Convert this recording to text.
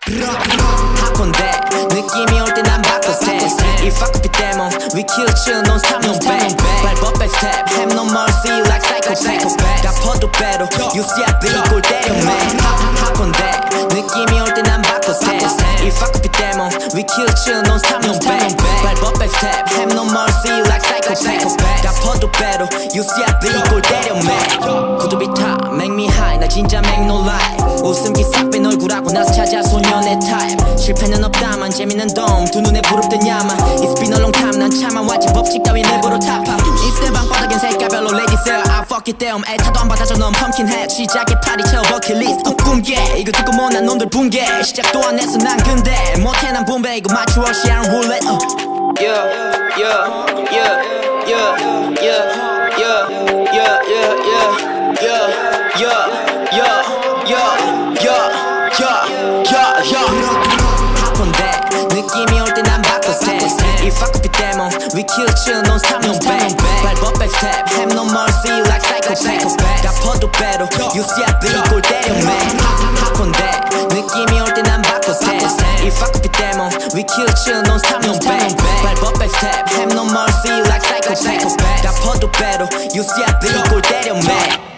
하건데 느낌이 올 때 난 바꿔 stance If I could be demon we kill chill non stop no back 밟아 backstep have no mercy like psychopath 갚아도 better you see I be 골 때려 man 하건데 느낌이 올 때 난 바꿔 stance If I could be demon we kill chill non stop no back 밟아 backstep have no mercy like psychopath 갚아도 better you see I be 골 때려 man 구두비 타 make me high 나 진짜 make no lie 웃음기 싹 뺀 얼굴하고 나서 찾아 소년의 타입 실패는 없다만 재밌는 덤 두 눈에 부릅뜬 야마 It's been a long time 난 참아왔지 법칙 따윈 일부러 타파 입술 방바닥엔 색깔별로 레디스야 I fuck it down 애타도 안 받아줘 넌 펌킨헤드 시작에 파리 채워 버킷리스트 꿈깨 이거 듣고 못난 놈들 붕괴 시작도 안 했어 난 근데 못해 난 분배 이거 맞추어 시안 룰렛 Yeah yeah yeah yeah yeah yeah yeah yeah yeah yeah 하건데 느낌이 올 때 난 바꿔 stance If I could be demon we kill chill non stop no back 밟아 backstep have no mercy like psychopath 갚아도 better you see I be 골 때려 man 하건데 느낌이 올 때 난 바꿔 stance If I could be demon we kill chill non stop no back 밟아 backstep have no mercy like psychopath 갚아도 better you see I be 골 때려 man